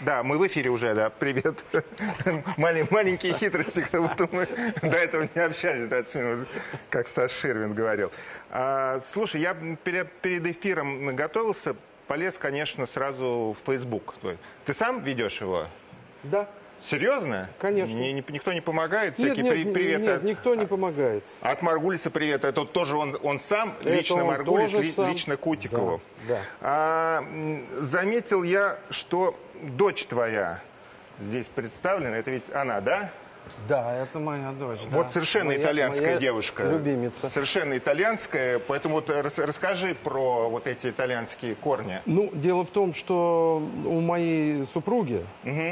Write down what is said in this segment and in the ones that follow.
Да, мы в эфире уже, да, привет. Маленькие хитрости, как будто мы до этого не общались, да, как Саша Ширвин говорил. Слушай, я перед эфиром готовился, полез, конечно, сразу в Facebook твой. Ты сам ведешь его? Да. Серьезно? Конечно. Никто не помогает? Нет, Привет нет, никто не помогает. От Маргулиса привет. Это тоже он сам, Это лично он Маргулис, тоже сам. лично Кутикову. Да. Заметил я, что дочь твоя здесь представлена. Это ведь она, да? Да, это моя дочь. Вот да. совершенно итальянская девушка. Любимица. Совершенно итальянская. Поэтому вот расскажи про вот эти итальянские корни. Ну, дело в том, что у моей супруги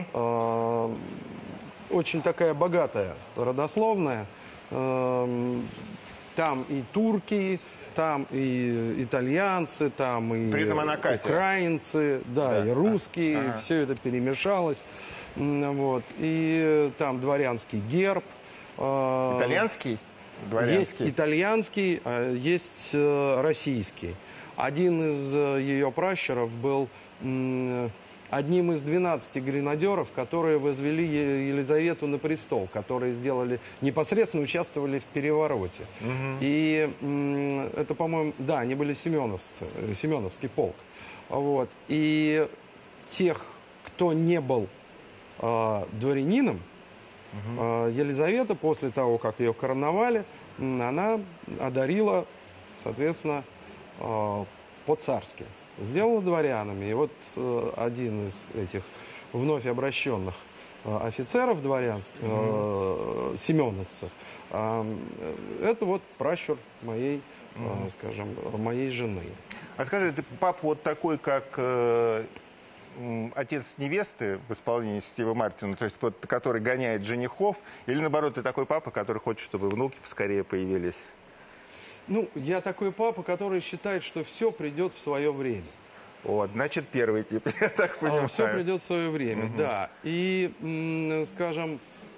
очень такая богатая родословная. Там и турки, там и итальянцы, там и украинцы, да, и русские. Все это перемешалось. Вот. И там дворянский герб. Итальянский? Дворянский. Есть итальянский, есть российский. Один из ее пращуров был одним из 12 гренадеров, которые возвели Елизавету на престол, которые непосредственно участвовали в перевороте. И это, по-моему, да, они были Семеновский полк. Вот. И тех, кто не был дворянином, Елизавета, после того, как ее короновали, она одарила, соответственно, по-царски. Сделала дворянами. И вот один из этих вновь обращенных офицеров дворянских, семеновцев, это вот пращур моей, скажем, моей жены. А скажи, ты папа вот такой, как отец невесты в исполнении Стива Мартина, то есть вот, который гоняет женихов, или наоборот, ты такой папа, который хочет, чтобы внуки поскорее появились? Ну, я такой папа, который считает, что все придет в свое время. Вот, значит, первый тип, я так понимаю. Все придет в свое время, да. И, скажем,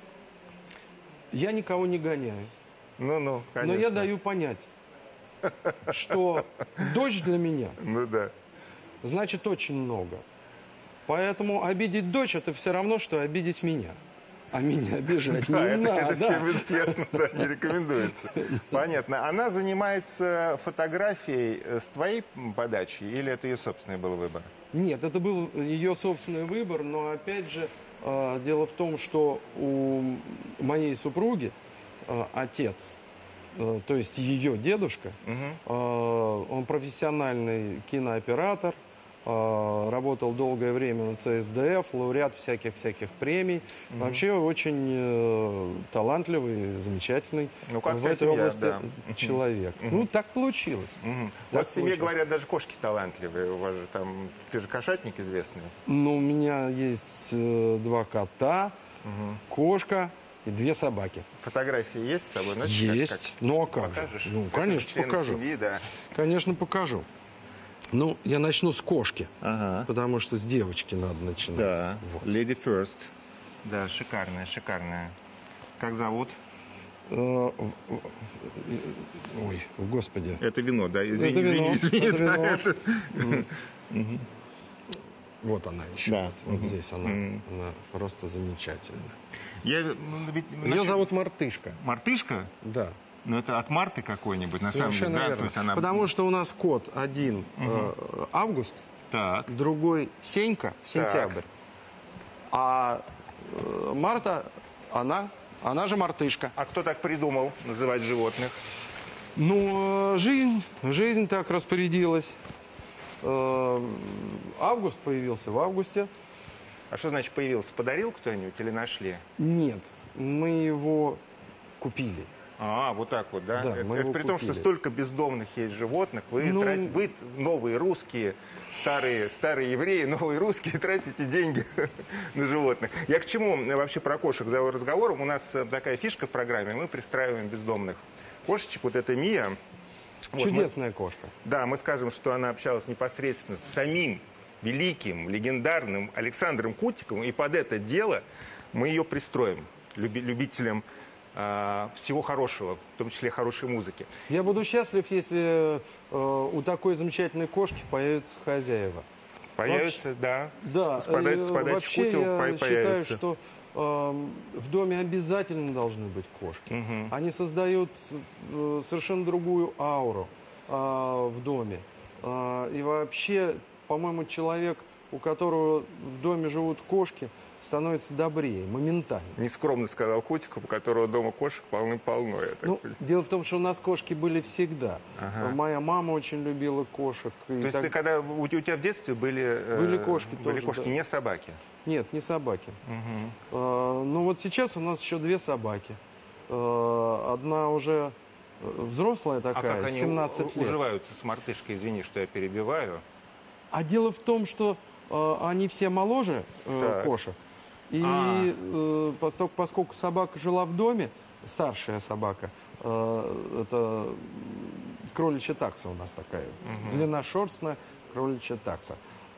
я никого не гоняю. Ну, конечно. Но я даю понять, что дочь для меня значит очень много. Поэтому обидеть дочь — это все равно, что обидеть меня. А меня обижать не надо. Это всем известно, да, не рекомендуется. Понятно. Она занимается фотографией с твоей подачи или это ее собственный был выбор? Нет, это был ее собственный выбор, но опять же, дело в том, что у моей супруги отец, то есть ее дедушка, он профессиональный кинооператор, работал долгое время на ЦСДФ, лауреат всяких премий. Вообще очень талантливый, замечательный в этой области человек. Ну, так получилось. У вас в семье, говорят, даже кошки талантливые. У вас же там, ты же кошатник известный. Ну, у меня есть 2 кота, кошка и 2 собаки. Фотографии есть с собой? Значит, есть. Ну, а как же? Ну, конечно, покажу. Семьи, да. Конечно, покажу. Ну, я начну с кошки, потому что с девочки надо начинать. Да, вот. Lady First. Да, шикарная, шикарная. Как зовут? Ой, господи. Это вино, да? Это вино. Это вино. Вот она еще. Да. Вот здесь она. Она просто замечательная. Ее зовут Мартышка. Мартышка? Да. Ну, это от Марты какой-нибудь, на самом деле. Совершенно верно. То есть она... Потому что у нас кот один август, другой Сенька, сентябрь. А Марта, она же Мартышка. А кто так придумал называть животных? Ну, жизнь так распорядилась. Август появился в августе. А что значит появился? Подарил кто-нибудь или нашли? Нет, мы его купили. Вот так вот, да? Да, это при том, что столько бездомных есть животных. Вы, новые русские, старые евреи, новые русские, тратите деньги на животных. Я к чему вообще про кошек за разговором? У нас такая фишка в программе. Мы пристраиваем бездомных кошечек. Вот это Мия. Чудесная кошка. Да, мы скажем, что она общалась непосредственно с самим великим, легендарным Александром Кутиковым. И под это дело мы ее пристроим любителям всего хорошего, в том числе хорошей музыки. Я буду счастлив, если у такой замечательной кошки появятся хозяева. Появится, да. Да, С подачи вообще Кутева я считаю, появится. что в доме обязательно должны быть кошки. Они создают совершенно другую ауру в доме. И вообще, по-моему, человек, у которого в доме живут кошки, становится добрее, моментально. Нескромно сказал Котиков, у которого дома кошек полным-полно. Ну, дело в том, что у нас кошки были всегда. Ага. Моя мама очень любила кошек. То есть ты когда у тебя в детстве были кошки были тоже, кошки, да. не собаки? Нет, не собаки. Ну вот сейчас у нас еще 2 собаки. Одна уже взрослая А такая, как они 17 лет. уживаются с мартышкой? Извини, что я перебиваю. А дело в том, что они все моложе Так. кошек. И поскольку собака жила в доме, старшая собака, это кроличья такса у нас такая, длинношерстная кроличья такса,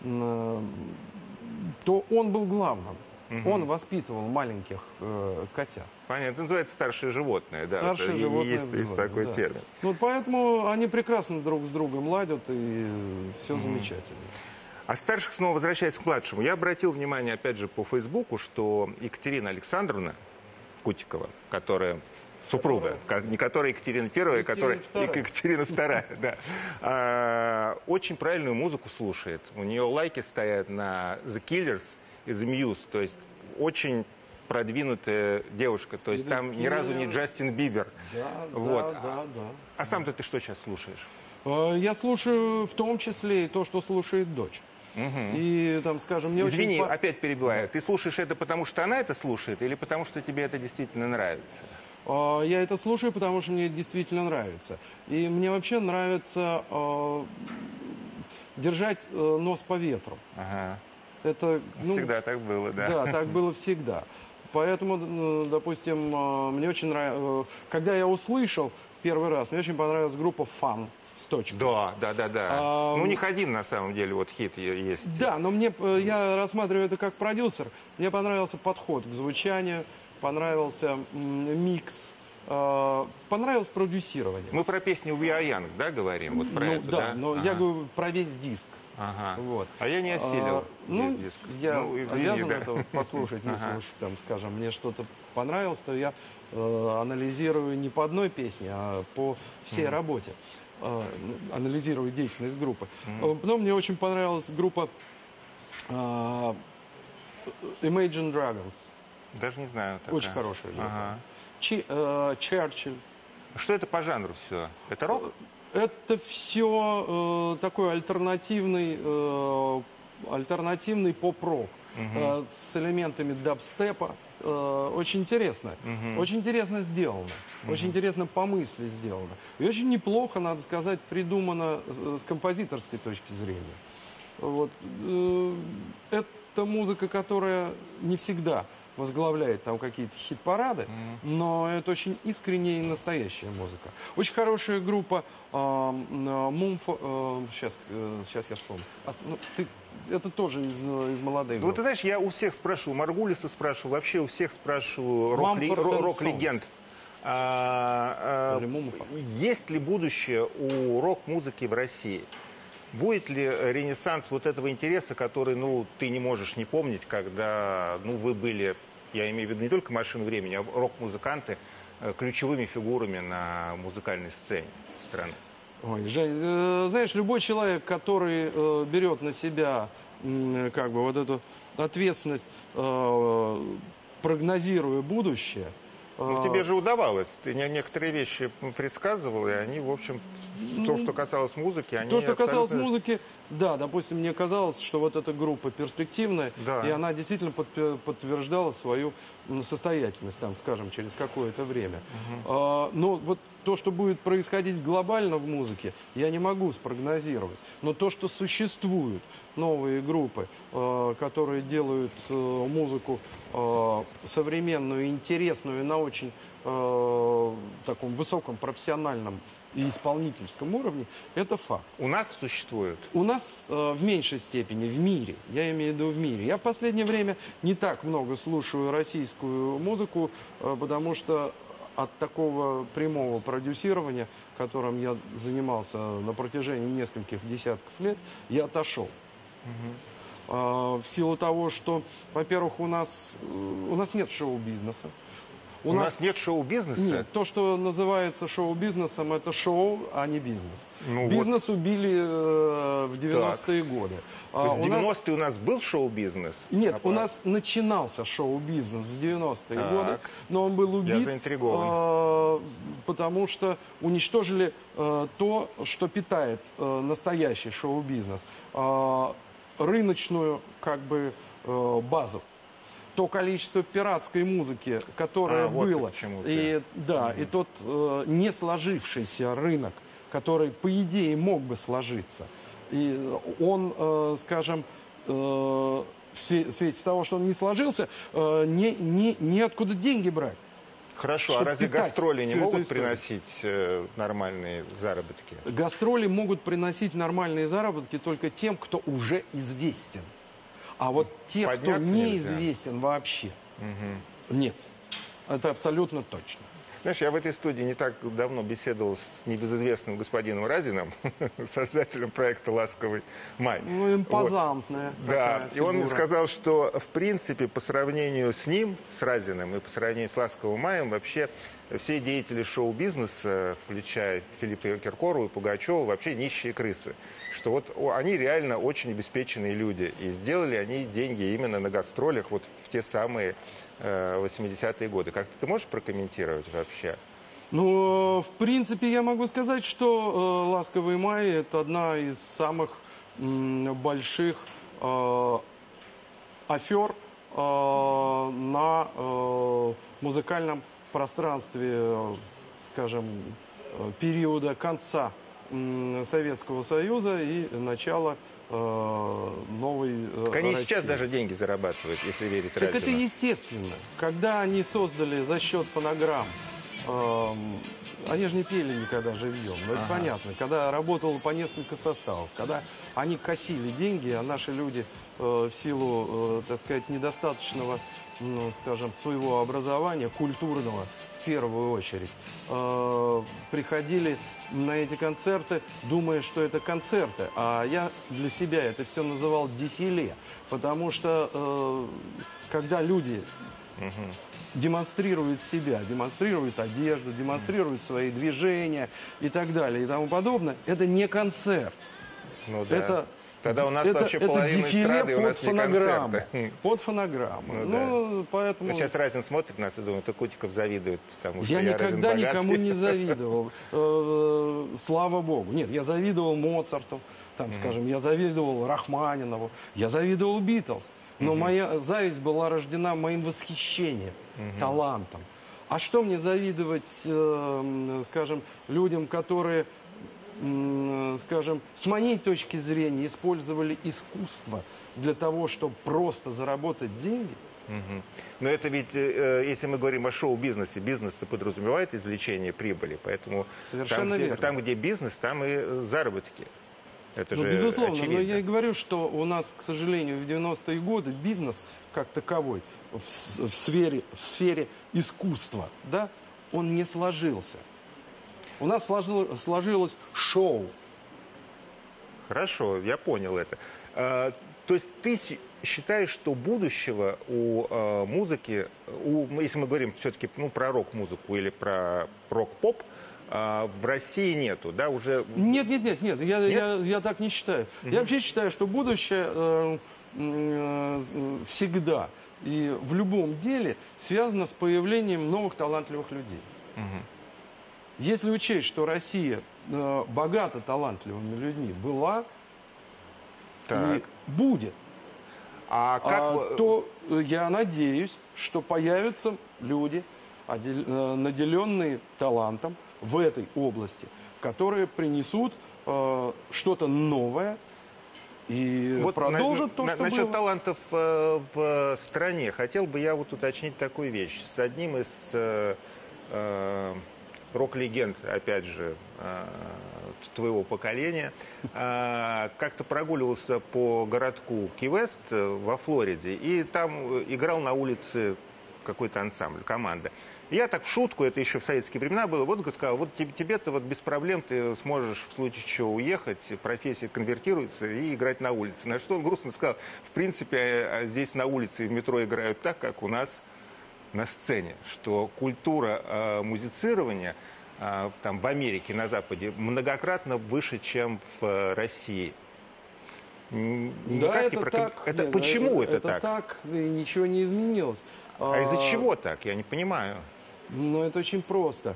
то он был главным. Он воспитывал маленьких котят. Понятно, это называется старшее животное. Да, Старшее вот, животное есть, в есть доме, такой да. термин. Ну, поэтому они прекрасно друг с другом ладят, и все замечательно. А старших снова возвращаясь к младшему. Я обратил внимание, опять же, по Фейсбуку, что Екатерина Александровна Кутикова, которая супруга, не которая Екатерина I, а которая Екатерина II, да, очень правильную музыку слушает. У нее лайки стоят на The Killers и The Muse, то есть очень продвинутая девушка, то есть там ни разу не Джастин Бибер. Да, Вот. да. А сам-то ты что сейчас слушаешь? Я слушаю в том числе и то, что слушает дочь. И там, скажем, мне Извини, очень... опять перебиваю. Ты слушаешь это потому, что она это слушает, или потому, что тебе это действительно нравится? Я это слушаю, потому что мне это действительно нравится. И мне вообще нравится держать нос по ветру. Ага. Это, Всегда так было, да. Да, так было всегда. Поэтому, допустим, мне очень нравится... Когда я услышал первый раз, мне очень понравилась группа «Фан» с точкой. Да. Ну, у них один, на самом деле, вот хит есть. Да, но я рассматриваю это как продюсер. Мне понравился подход к звучанию, понравился микс, понравилось продюсирование. Мы про песню «We Are Young», да, говорим? Вот про это, да? Но я говорю про весь диск. Ага. Вот. А я не осилил весь диск. Я извини, обязан да. это послушать, если уж, там, скажем, мне что-то понравилось, то я анализирую не по одной песне, а по всей работе. Анализирую деятельность группы. Потом мне очень понравилась группа Imagine Dragons. Даже не знаю. Такая. Очень хорошая группа. Ага. Черчилль. Что это по жанру все? Это рок? Это все такой альтернативный поп-рок с элементами дабстепа. Очень интересно. Очень интересно сделано. Очень интересно по мысли сделано. И очень неплохо, надо сказать, придумано с композиторской точки зрения. Вот. Это музыка, которая не всегда возглавляет там какие-то хит-парады, но это очень искренняя и настоящая музыка. Очень хорошая группа Мумфо... Сейчас я вспомню. Это тоже из молодых Вот групп. ты знаешь, я у всех спрашиваю, Маргулиса спрашиваю, вообще у всех спрашиваю Mumford & рок-легенд. Есть ли будущее у рок-музыки в России? Будет ли ренессанс вот этого интереса, который, ты не можешь не помнить, когда, вы были, я имею в виду не только «Машину времени», а рок-музыканты ключевыми фигурами на музыкальной сцене страны? Ой, Жень, знаешь, любой человек, который берет на себя вот эту ответственность, прогнозируя будущее. Тебе же удавалось. Ты некоторые вещи предсказывал, и они, в общем, то, что касалось музыки, они То, что касалось абсолютно... музыки, да, допустим, мне казалось, что вот эта группа перспективная, Да. и она действительно подтверждала свою состоятельность, там, скажем, через какое-то время. Но вот то, что будет происходить глобально в музыке, я не могу спрогнозировать. Но то, что существуют новые группы, которые делают музыку современную, интересную, на очень таком высоком профессиональном и исполнительском уровне, это факт. У нас существует? У нас в меньшей степени в мире, я имею в виду в мире. Я в последнее время не так много слушаю российскую музыку, потому что от такого прямого продюсирования, которым я занимался на протяжении нескольких десятков лет, я отошел. В силу того, что, во-первых, у нас нет шоу-бизнеса. У нас нет шоу-бизнеса? Нет, то, что называется шоу-бизнесом, это шоу, а не бизнес. Ну Бизнес убили в 90-е годы. То есть в 90-е у нас был шоу-бизнес? Нет, у нас начинался шоу-бизнес в 90-е Так. годы, но он был убит, заинтригован. потому что уничтожили то, что питает настоящий шоу-бизнес. Рыночную, как бы, базу. То количество пиратской музыки, которое вот было, к чему и тот не сложившийся рынок, который, по идее, мог бы сложиться. И он, скажем, в свете того, что он не сложился, неоткуда деньги брать. Хорошо, а чтобы разве питать гастроли не всю эту могут историю. приносить нормальные заработки? Гастроли могут приносить нормальные заработки только тем, кто уже известен. А вот те, кто Подняться нельзя. неизвестен вообще, нет. Это абсолютно точно. Знаешь, я в этой студии не так давно беседовал с небезызвестным господином Разиным, создателем проекта «Ласковый май». Ну, импозантная Да, такая и он фигура. сказал, что, в принципе, по сравнению с ним, с Разиным, и по сравнению с «Ласковым маем», вообще все деятели шоу-бизнеса, включая Филиппа Киркорову и Пугачева, вообще нищие крысы. Что вот они реально очень обеспеченные люди. И сделали они деньги именно на гастролях вот в те самые 80-е годы. Как ты можешь прокомментировать вообще? Ну, в принципе, я могу сказать, что «Ласковый май» — это одна из самых больших афер на музыкальном пространстве, скажем, периода конца Советского Союза и начала новой Так они России. сейчас даже деньги зарабатывают, если верить Так это Разину. естественно. Когда они создали за счет фонограмм, они же не пели никогда живьем, но это понятно. Когда работало по несколько составов, когда они косили деньги, а наши люди в силу, так сказать, недостаточного, скажем, своего образования, культурного, в первую очередь, приходили на эти концерты, думая, что это концерты. А я для себя это все называл дефиле. Потому что когда люди демонстрируют себя, демонстрируют одежду, демонстрируют свои движения и так далее и тому подобное, это не концерт. Ну да. Это Тогда у нас вообще это половина дефиле эстрады, у под нас не фонограмму. концерты. Под фонограмму. Ну да. Поэтому... Вот сейчас Разин смотрит нас и думает, что Кутиков завидует тому, что Я никогда Разин никому богатый. не завидовал. Слава богу. Нет, я завидовал Моцарту, там, скажем, я завидовал Рахманинову, я завидовал Битлз. Но моя зависть была рождена моим восхищением, талантом. А что мне завидовать, скажем, людям, которые, скажем, с моей точки зрения использовали искусство для того, чтобы просто заработать деньги? Но это ведь, если мы говорим о шоу-бизнесе, бизнес-то подразумевает извлечение прибыли, поэтому Совершенно там, верно. там, где бизнес, там и заработки. Это Ну, же безусловно, очевидно. но я и говорю, что у нас, к сожалению, в 90-е годы бизнес как таковой в сфере искусства, да, он не сложился. У нас сложилось шоу. Хорошо, я понял это. То есть ты считаешь, что будущего у музыки, если мы говорим все-таки про рок-музыку или про рок-поп, в России нету, да, уже... Нет, я так не считаю. Я вообще считаю, что будущее всегда и в любом деле связано с появлением новых талантливых людей. Если учесть, что Россия богата талантливыми людьми была Так. и будет, А как... то я надеюсь, что появятся люди, наделенные талантом в этой области, которые принесут что-то новое и Вот продолжат то, что насчет было. талантов в стране. Хотел бы я вот уточнить такую вещь. С одним из рок-легенд, опять же, твоего поколения, как-то прогуливался по городку Ки-Вест во Флориде, и там играл на улице какой-то ансамбль, команда. И я так в шутку, это еще в советские времена было, вот сказал, вот тебе-то вот без проблем ты сможешь в случае чего уехать, профессия конвертируется и играть на улице. На что он грустно сказал, в принципе, здесь на улице и в метро играют так, как у нас на сцене, что культура музицирования там, в Америке, на Западе, многократно выше, чем в России. Да, это так. Это, почему это так? Это так, и ничего не изменилось. А из-за чего так? Я не понимаю. Ну, это очень просто.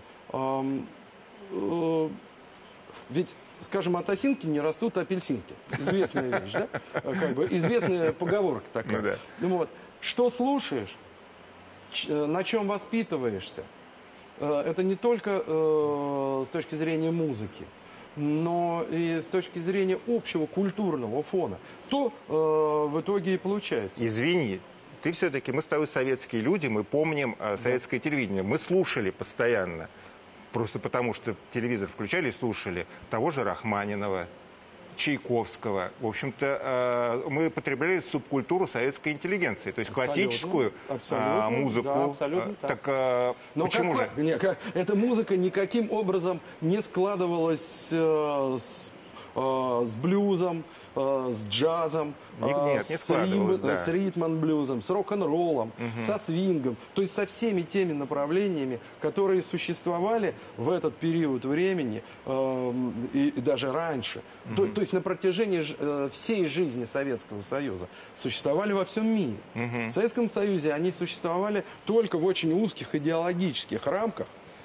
Ведь, скажем, от осинки не растут апельсинки. Известная вещь, да? Как бы известная поговорка такая. Ну, да. Вот. Что слушаешь, на чем воспитываешься, это не только с точки зрения музыки, но и с точки зрения общего культурного фона. То в итоге и получается. Извини, ты все-таки, мы с тобой советские люди, мы помним советское телевидение. Мы слушали постоянно, просто потому что телевизор включали и слушали того же Рахманинова, Чайковского. В общем-то, мы потребляли субкультуру советской интеллигенции, то есть классическую музыку. Да, абсолютно так. Так но почему же? Эта музыка никаким образом не складывалась с блюзом, с джазом, Нет, не складывалось, да. с ритм-н-блюзом, с рок-н-роллом, со свингом, то есть со всеми теми направлениями, которые существовали в этот период времени и даже раньше. То есть на протяжении всей жизни Советского Союза существовали во всем мире. В Советском Союзе они существовали только в очень узких идеологических рамках.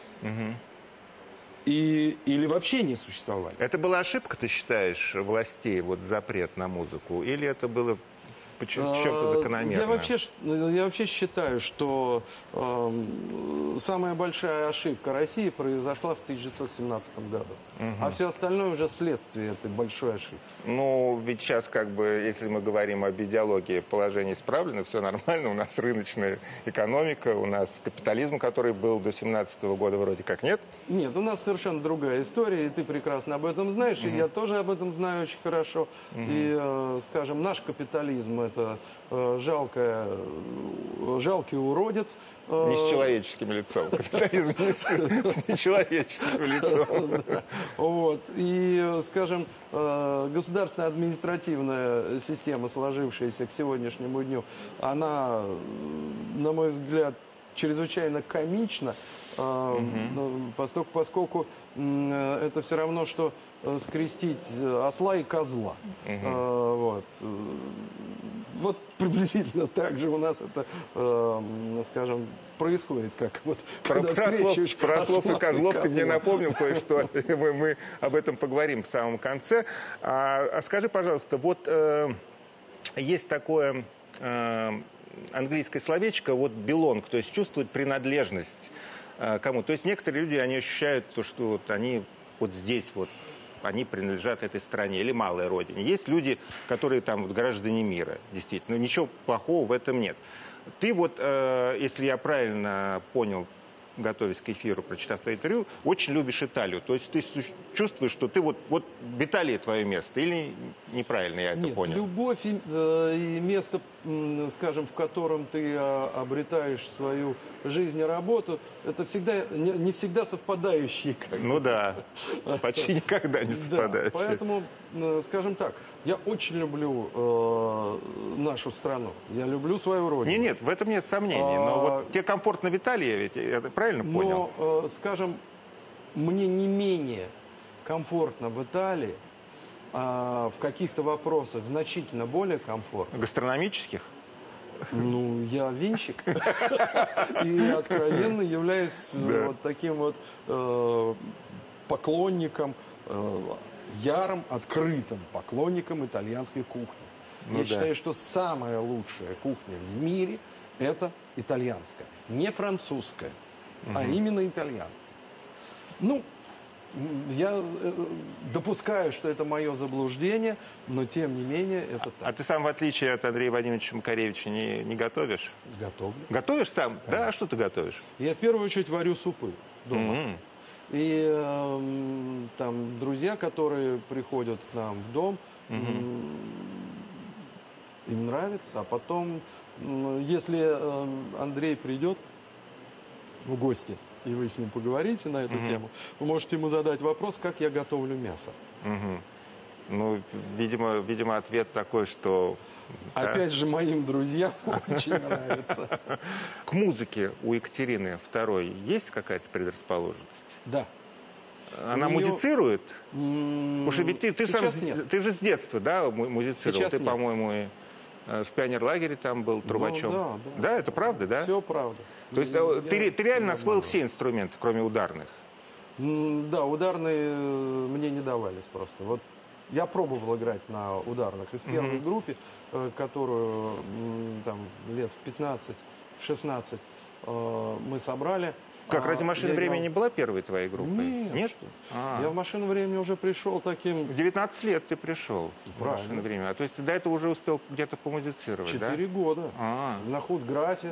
Или вообще не существовали. Это была ошибка, ты считаешь, властей, вот запрет на музыку? Или это было чем-то закономерно? Я вообще считаю, что самая большая ошибка России произошла в 1917 году. А все остальное уже следствие этой большой ошибки. Ну, ведь сейчас, как бы, если мы говорим об идеологии, положение исправлено, все нормально. У нас рыночная экономика, у нас капитализм, который был до 1917 года, вроде как нет. Нет, у нас совершенно другая история, и ты прекрасно об этом знаешь, и я тоже об этом знаю очень хорошо. И, скажем, наш капитализм – это жалкий уродец. Не с человеческим лицом. Капитализм с нечеловеческим лицом. Вот. И, скажем, государственная административная система, сложившаяся к сегодняшнему дню, она, на мой взгляд, чрезвычайно комична, поскольку это все равно, что скрестить осла и козла. Вот приблизительно так же у нас это, скажем, происходит, как вот когда скрещиваешь про слов и козлов ты мне козла. напомнил кое-что. Мы об этом поговорим в самом конце. А скажи, пожалуйста, вот есть такое английское словечко, вот belong, то есть чувствует принадлежность кому. То есть некоторые люди, они ощущают то, что вот они вот здесь вот, они принадлежат этой стране или малой родине. Есть люди, которые там вот граждане мира, действительно. Ничего плохого в этом нет. Ты вот, если я правильно понял, готовясь к эфиру, прочитав твое интервью, очень любишь Италию. То есть ты чувствуешь, что ты вот в Италии твое место. Или неправильно я это понял? Любовь и место, скажем, в котором ты обретаешь свою жизнь и работу, это всегда не всегда совпадающие. Ну да, почти никогда не совпадающие. Да, поэтому, скажем так, я очень люблю нашу страну. Я люблю свою родину. Нет, в этом нет сомнений. Но вот тебе комфортно в Италии, ведь я правильно понял? Но, скажем, мне не менее комфортно в Италии, в каких-то вопросах значительно более комфортно. Гастрономических? Ну, я винщик. И откровенно являюсь вот таким вот поклонником, ярым, открытым поклонником итальянской кухни. Я считаю, что самая лучшая кухня в мире – это итальянская. Не французская, а именно итальянская. Ну, я допускаю, что это мое заблуждение, но тем не менее это так. А ты сам, в отличие от Андрея Владимировича Макаревича, не готовишь? Готовлю. Готовишь сам? Конечно. Да, а что ты готовишь? Я в первую очередь варю супы дома. И там друзья, которые приходят к нам в дом, им нравится. А потом, если Андрей придет в гости, и вы с ним поговорите на эту тему, вы можете ему задать вопрос, как я готовлю мясо. Ну, видимо, ответ такой, что... да? Опять же, моим друзьям очень нравится. К музыке у Екатерины II есть какая-то предрасположенность? Да. Она У неё- музицирует? Потому что ведь ты сам, Сейчас нет. ты же с детства, да, музицировал? Сейчас Ты, нет. по-моему, и в пионерлагере там был трубачом. да. Да, это правда, да? Все правда. То есть ты реально освоил все инструменты, кроме ударных? Да, ударные мне не давались просто. Вот я пробовал играть на ударных. И в первой группе, которую там лет в 15-16 мы собрали. Как, разве «Машина я времени» играл- не была первой твоей группой? Нет. Нет? А. Я в «Машину времени» уже пришел таким В 19 лет ты пришел в Правильно. «Машину времени». А то есть ты до этого уже успел где-то помузицировать, 4 да? года. А. На худграфе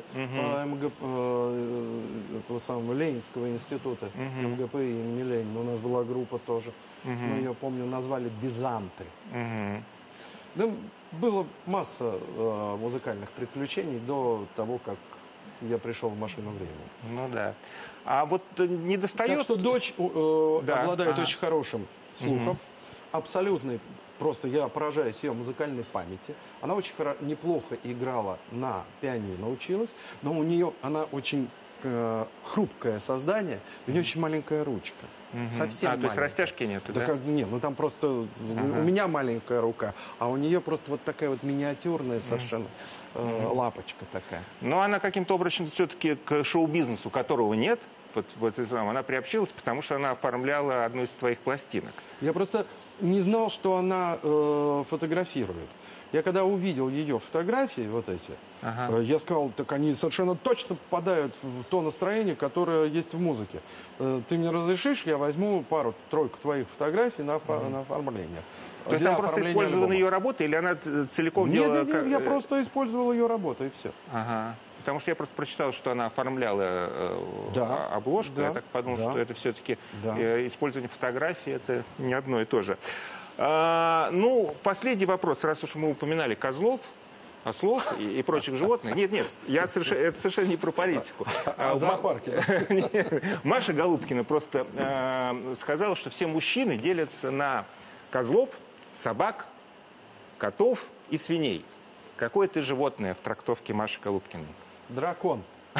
этого самого Ленинского института, МГП имени Ленина. У нас была группа тоже. Мы ее, помню, назвали «Бизанты». Да, было масса музыкальных приключений до того, как я пришел в «Машину времени». Ну да. А вот не достает... Так что дочь Да, обладает ага. очень хорошим слухом, абсолютный, просто я поражаюсь ее музыкальной памяти. Она очень неплохо играла на пианино, училась, но у нее она очень хрупкое создание, у нее очень маленькая ручка. Совсем то есть маленькая. растяжки нету, Да да? как, нет, ну там просто у меня маленькая рука, а у нее просто вот такая вот миниатюрная совершенно лапочка такая. Но она каким-то образом все-таки к шоу-бизнесу, которого нет, вот она приобщилась, потому что она оформляла одну из твоих пластинок. Я просто не знал, что она фотографирует. Я когда увидел ее фотографии, вот эти, я сказал, так они совершенно точно попадают в то настроение, которое есть в музыке. Ты мне разрешишь, я возьму пару-тройку твоих фотографий на оформление. То есть там просто использованы ее работы, или она целиком делала... Нет, я просто использовал ее работу, и все. Ага. Потому что я просто прочитал, что она оформляла Да, обложку. да, Я так подумал, да. что это все-таки Да. использование фотографий, это не одно и то же. Ну, последний вопрос, раз уж мы упоминали козлов, ослов и прочих животных. Нет, это совершенно не про политику. В зоопарке. Маша Голубкина просто сказала, что все мужчины делятся на козлов, собак, котов и свиней. Какое ты животное в трактовке Маши Голубкиной? Дракон.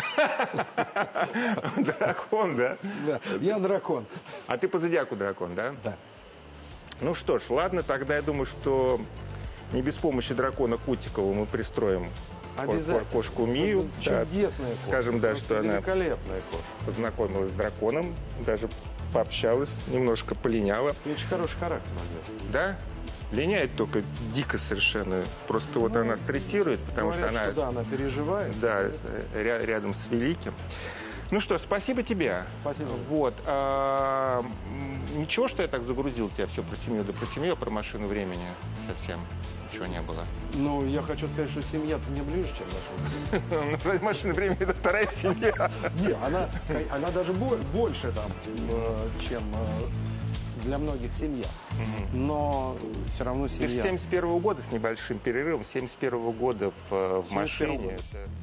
Дракон, да? Да, я дракон. А ты по зодиаку дракон, да? Да. Ну что ж, ладно, тогда я думаю, что не без помощи дракона Кутикова мы пристроим Обязательно. кошку Мию. Да. Чудесная кошка. Скажем, да, Просто что она великолепная кошка. познакомилась с драконом, даже пообщалась, немножко полиняла. И очень хороший характер у нее. Да? Линяет только дико совершенно. Просто вот она стрессирует, потому Говорят, что она... да, она переживает. Да, рядом с великим. Ну что, спасибо тебе. Спасибо. Вот. Ничего, что я так загрузил тебя все про семью, да про семью, а про машину времени совсем ничего не было. Ну, я хочу сказать, что семья-то мне ближе, чем наша. Машина времени — это вторая семья. Не, она даже больше там, чем для многих семья. Но все равно Ты же семья. 71-го года с небольшим перерывом, 71-го года в 71-го. машине. Это...